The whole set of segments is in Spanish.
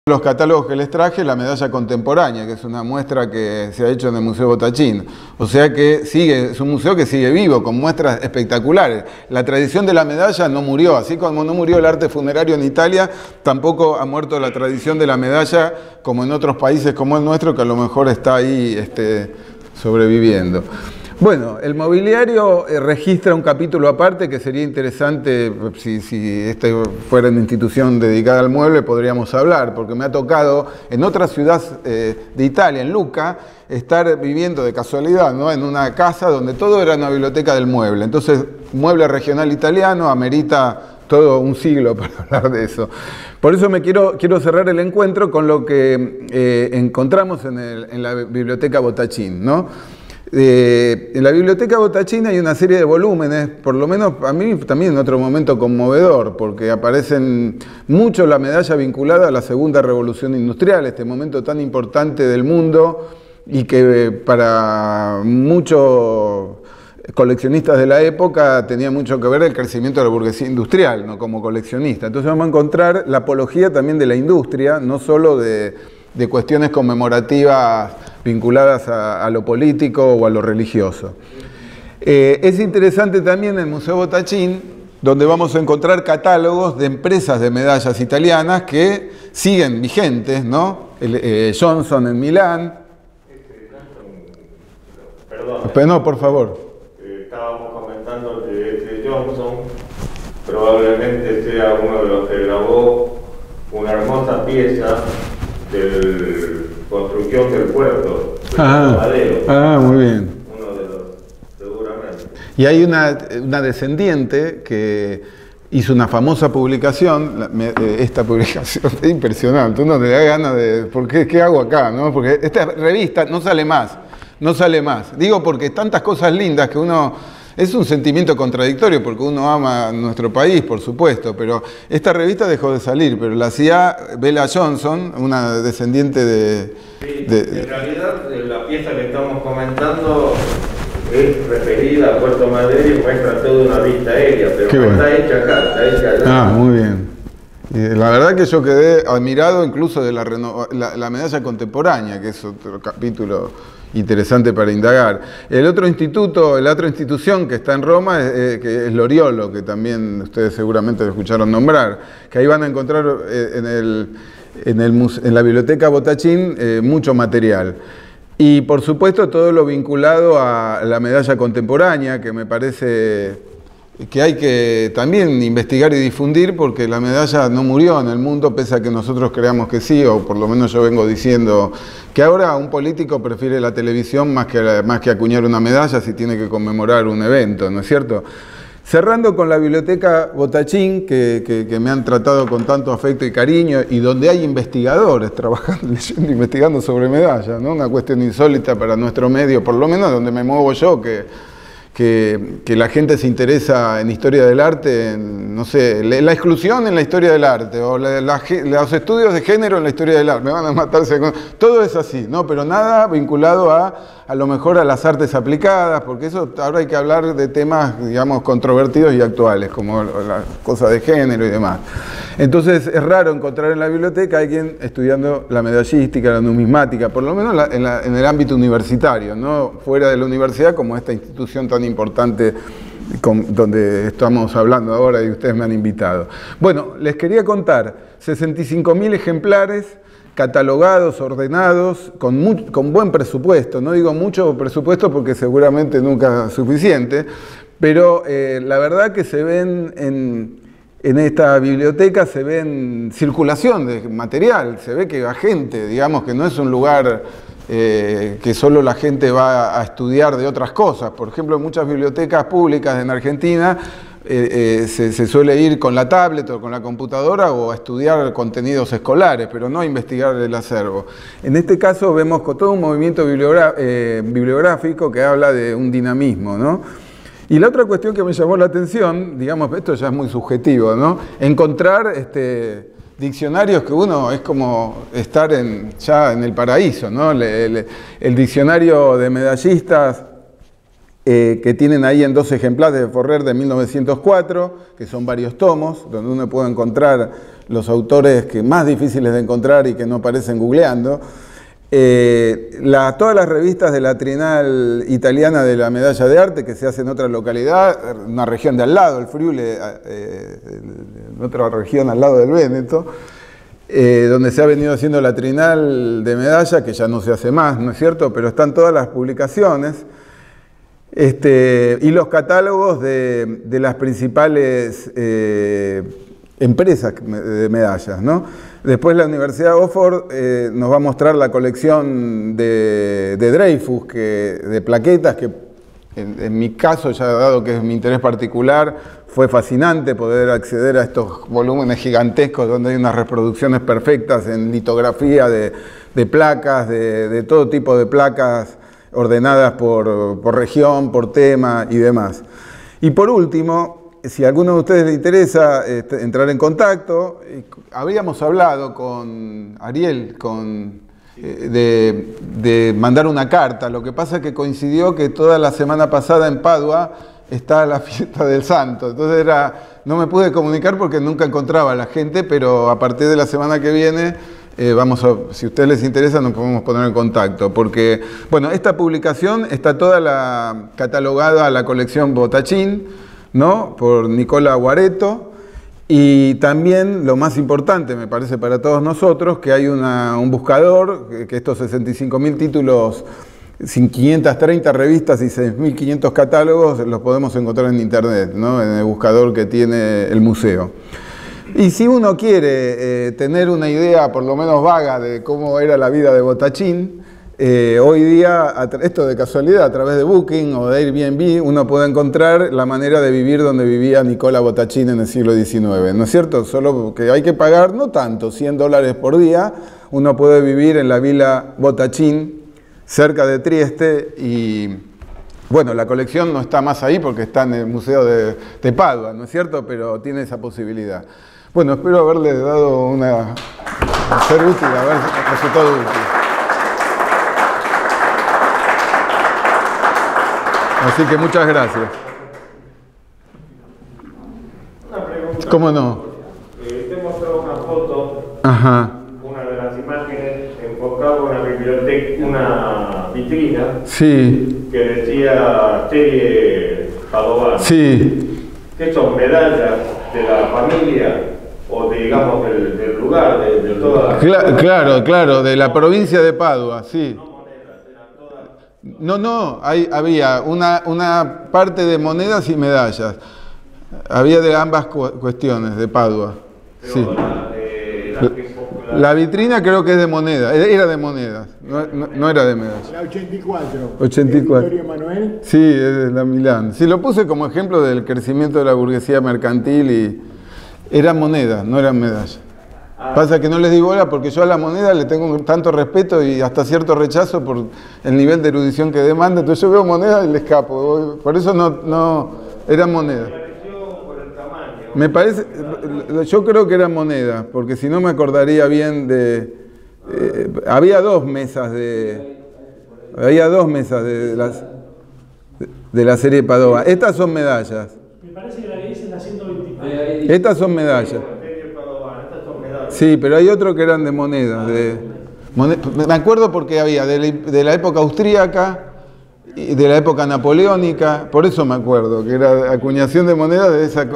Los catálogos que les traje, la medalla contemporánea, que es una muestra que se ha hecho en el Museo Botachín. O sea que es un museo que sigue vivo, con muestras espectaculares. La tradición de la medalla no murió, así como no murió el arte funerario en Italia, tampoco ha muerto la tradición de la medalla, como en otros países como el nuestro, que a lo mejor está ahí sobreviviendo. Bueno, el mobiliario registra un capítulo aparte que sería interesante, si esta fuera una institución dedicada al mueble, podríamos hablar, porque me ha tocado en otra ciudad de Italia, en Lucca, estar viviendo de casualidad, ¿no?, en una casa donde todo era una biblioteca del mueble. Entonces, mueble regional italiano amerita todo un siglo para hablar de eso. Por eso quiero cerrar el encuentro con lo que encontramos en la biblioteca Botachín, ¿no? En la biblioteca Botachín hay una serie de volúmenes, por lo menos a mí también en otro momento conmovedor, porque aparecen mucho la medalla vinculada a la Segunda Revolución Industrial, este momento tan importante del mundo y que para muchos coleccionistas de la época tenía mucho que ver el crecimiento de la burguesía industrial, ¿no?, como coleccionista. Entonces vamos a encontrar la apología también de la industria, no solo de cuestiones conmemorativas vinculadas a lo político o a lo religioso. Es interesante también el Museo Botachín, donde vamos a encontrar catálogos de empresas de medallas italianas que siguen vigentes, ¿no? Johnson en Milán. Perdón. No, por favor. Estábamos comentando que Johnson probablemente sea uno de los que grabó una hermosa pieza de construcción del puerto. Muy bien. Uno de los, seguramente. Y hay una descendiente que hizo una famosa publicación, esta publicación es impresionante, uno le da ganas de, ¿qué hago acá?, ¿no? Porque esta revista no sale más. Digo porque tantas cosas lindas que uno... Es un sentimiento contradictorio porque uno ama a nuestro país, por supuesto, pero esta revista dejó de salir, pero la hacía Bella Johnson, una descendiente de... Sí, en realidad la pieza que estamos comentando es referida a Puerto Madero y muestra toda una vista aérea, pero no está hecha acá, está hecha allá. Ah, muy bien. La verdad que yo quedé admirado incluso de la medalla contemporánea, que es otro capítulo interesante para indagar. La otra institución que está en Roma, que es Loriolo, que también ustedes seguramente lo escucharon nombrar, que ahí van a encontrar en la biblioteca Botachín mucho material. Y por supuesto todo lo vinculado a la medalla contemporánea, que me parece que hay que también investigar y difundir, porque la medalla no murió en el mundo, pese a que nosotros creamos que sí, o por lo menos yo vengo diciendo que ahora un político prefiere la televisión más que acuñar una medalla si tiene que conmemorar un evento, ¿no es cierto? Cerrando con la biblioteca Botachín, que me han tratado con tanto afecto y cariño, y donde hay investigadores trabajando, leyendo, investigando sobre medallas, ¿no? Una cuestión insólita para nuestro medio, por lo menos donde me muevo yo, que la gente se interesa en historia del arte, no sé, la exclusión en la historia del arte, o los estudios de género en la historia del arte, me van a matarse con... Todo es así, ¿no? Pero nada vinculado a lo mejor a las artes aplicadas, porque eso ahora hay que hablar de temas, digamos, controvertidos y actuales, como las cosas de género y demás. Entonces es raro encontrar en la biblioteca a alguien estudiando la medallística, la numismática, por lo menos en el ámbito universitario, no fuera de la universidad como esta institución tan importante donde estamos hablando ahora y ustedes me han invitado. Bueno, les quería contar 65.000 ejemplares catalogados, ordenados, con buen presupuesto. No digo mucho presupuesto porque seguramente nunca es suficiente, pero la verdad que se ven en esta biblioteca, se ve en circulación de material, se ve que va gente, digamos que no es un lugar que solo la gente va a estudiar de otras cosas. Por ejemplo, en muchas bibliotecas públicas en Argentina se suele ir con la tablet o con la computadora o a estudiar contenidos escolares, pero no a investigar el acervo. En este caso vemos con todo un movimiento bibliográfico que habla de un dinamismo, ¿no? Y la otra cuestión que me llamó la atención, digamos, esto ya es muy subjetivo, ¿no? Encontrar diccionarios que uno es como estar ya en el paraíso, ¿no? El diccionario de medallistas que tienen ahí en 2 ejemplares de Forrer de 1904, que son varios tomos, donde uno puede encontrar los autores que más difíciles de encontrar y que no aparecen googleando. Todas las revistas de la Trienal italiana de la Medalla de Arte, que se hace en otra localidad, una región de al lado, el Friuli, en otra región al lado del Véneto, donde se ha venido haciendo la Trienal de Medalla, que ya no se hace más, ¿no es cierto? Pero están todas las publicaciones. Y los catálogos de las principales empresas de medallas, ¿no? Después la Universidad de Oxford nos va a mostrar la colección de Dreyfus, de plaquetas, que en mi caso, ya dado que es mi interés particular, fue fascinante poder acceder a estos volúmenes gigantescos donde hay unas reproducciones perfectas en litografía de placas, de todo tipo de placas, ordenadas por región, por tema y demás. Y por último, si a alguno de ustedes le interesa entrar en contacto, habíamos hablado con Ariel de mandar una carta. Lo que pasa es que coincidió que toda la semana pasada en Padua está la fiesta del santo. Entonces no me pude comunicar porque nunca encontraba a la gente, pero a partir de la semana que viene si a ustedes les interesa, nos podemos poner en contacto, porque, bueno, esta publicación está toda catalogada a la colección Bottachin, ¿no? Por Nicola Guaretto, y también, lo más importante, me parece para todos nosotros, que hay un buscador, que estos 65.000 títulos, 530 revistas y 6.500 catálogos, los podemos encontrar en internet, ¿no? En el buscador que tiene el museo. Y si uno quiere tener una idea por lo menos vaga de cómo era la vida de Bottachin, hoy día, esto de casualidad, a través de Booking o de Airbnb, uno puede encontrar la manera de vivir donde vivía Nicola Bottachin en el siglo XIX, ¿no es cierto? Solo que hay que pagar, no tanto, $100 por día, uno puede vivir en la Villa Bottachin, cerca de Trieste, y bueno, la colección no está más ahí porque está en el Museo de Padua, ¿no es cierto? Pero tiene esa posibilidad. Bueno, espero haberle dado ser útil, haber resultado útil. Así que muchas gracias. Una pregunta. ¿Cómo no? Te mostró una foto, Ajá. una de las imágenes, enfocada en una biblioteca, una vitrina, Sí. que decía serie Padovana. Sí. ¿Qué son medallas de la familia o digamos del lugar, de toda la... Claro, de la provincia de Padua, sí. No, había una parte de monedas y medallas. Había de ambas cuestiones, de Padua. Sí. La vitrina creo que es de monedas, era de monedas, no era de medallas. La 84. 84. Vittorio Emanuele. Sí, es de la Milán. Sí, lo puse como ejemplo del crecimiento de la burguesía mercantil y eran monedas, no eran medallas. Pasa que no les di bola porque yo a la moneda le tengo tanto respeto y hasta cierto rechazo por el nivel de erudición que demanda. Entonces yo veo moneda y le escapo. Por eso no eran monedas. Me parece, yo creo que eran monedas, porque si no me acordaría bien había dos mesas de la serie Padova. Estas son medallas. Me parece que la que dice es la 124. Estas son medallas. Sí, pero hay otro que eran de monedas. Me acuerdo porque había de la época austríaca y de la época napoleónica, por eso me acuerdo, que era acuñación de monedas de esa...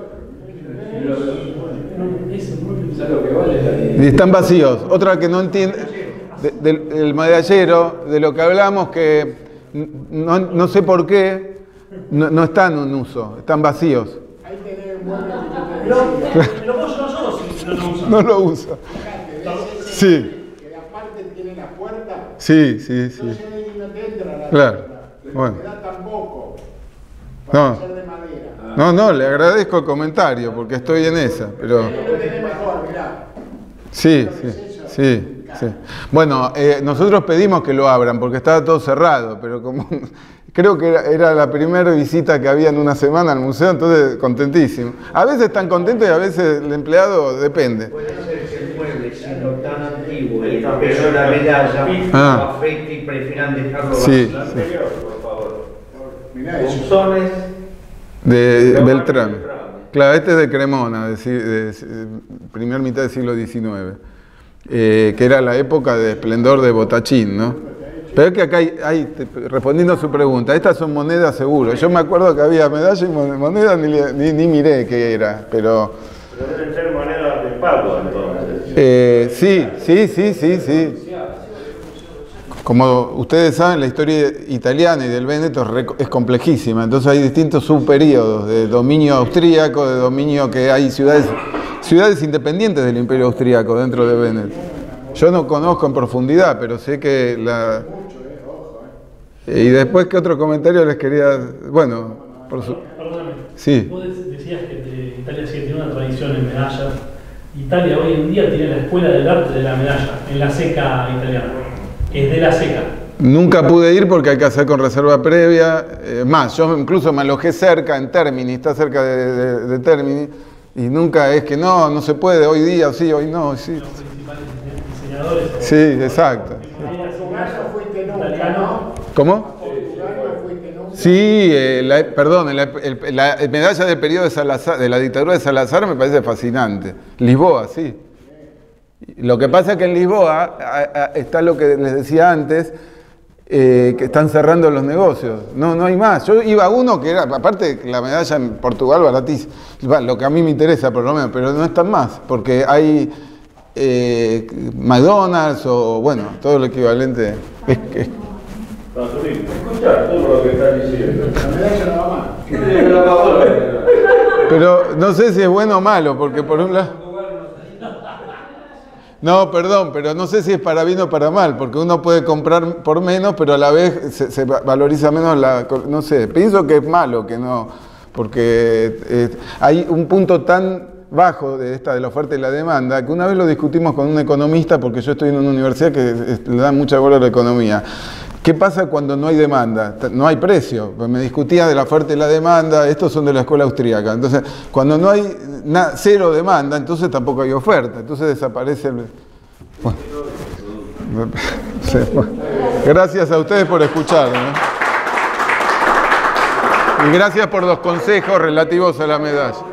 Y están vacíos. Otra que no entiende, del medallero, de lo que hablamos, que no sé por qué, no están en uso, están vacíos. Ahí tenés muebles Lo puedo yo solo si no lo uso. No lo usa. Sí. que aparte tiene la puerta. Sí. Entonces ahí no te entra la Claro. puerta. Bueno. Te da tampoco. No. Para ser de madera. No, le agradezco el comentario porque estoy en esa, pero... Lo tenés mejor, mirá. Sí. Bueno, nosotros pedimos que lo abran porque estaba todo cerrado, pero como creo que era la primera visita que había en una semana al museo, entonces contentísimo. A veces están contentos y a veces el empleado depende. Puede ser que el mueble, siendo tan antiguo, el peso de la medalla, afecte y prefieran dejarlo Sí. vacío. Anterior, por favor. Mirá eso. Punzones De Beltrán. Claro, este es de Cremona, primera mitad del siglo XIX, que era la época de esplendor de Botachín, ¿no? Pero es que acá respondiendo a su pregunta, estas son monedas seguro. Yo me acuerdo que había medalla y moneda, ni miré qué era, pero... Pero deben ser monedas de pago, entonces. Sí. Como ustedes saben, la historia italiana y del Véneto es complejísima, entonces hay distintos subperíodos de dominio austríaco, de dominio que hay ciudades independientes del Imperio Austríaco dentro de Véneto. Yo no conozco en profundidad, pero sé que la... Y después, ¿qué otro comentario les quería...? Bueno, por su... Perdóname. Sí. Vos decías que Italia sí tiene una tradición en medallas. Italia hoy en día tiene la Escuela del Arte de la Medalla, en la Seca italiana. Es de la Seca. Nunca pude ir porque hay que hacer con reserva previa. Más, yo incluso me alojé cerca, en Termini, está cerca de Termini, y nunca es que no se puede, hoy día sí, hoy no. Sí, Los principales diseñadores. sí, exacto. Portugal no fuiste nunca, ¿no? ¿Cómo? Portugal no fuiste nunca. Sí, perdón, la medalla del periodo de Salazar, de la dictadura de Salazar me parece fascinante. Lisboa, sí. Lo que pasa es que en Lisboa está lo que les decía antes, que están cerrando los negocios. No hay más. Yo iba a uno que era, aparte la medalla en Portugal baratísima, lo que a mí me interesa por lo menos, pero no están más, porque hay McDonald's o bueno, todo lo equivalente. Escuchar todo lo que estás diciendo. La medalla no va más. Pero no sé si es bueno o malo, porque por un lado... No, perdón, pero no sé si es para bien o para mal, porque uno puede comprar por menos, pero a la vez se valoriza menos no sé, pienso que es malo, que no, porque hay un punto tan bajo de la oferta y la demanda, que una vez lo discutimos con un economista, porque yo estoy en una universidad que le da mucha bola a la economía. ¿Qué pasa cuando no hay demanda? No hay precio. Me discutía de la oferta y la demanda, estos son de la escuela austríaca. Entonces, cuando no hay cero demanda, entonces tampoco hay oferta. Entonces desaparece el... Bueno. Sí, bueno. Gracias a ustedes por escucharme, ¿no? Y gracias por los consejos relativos a la medalla.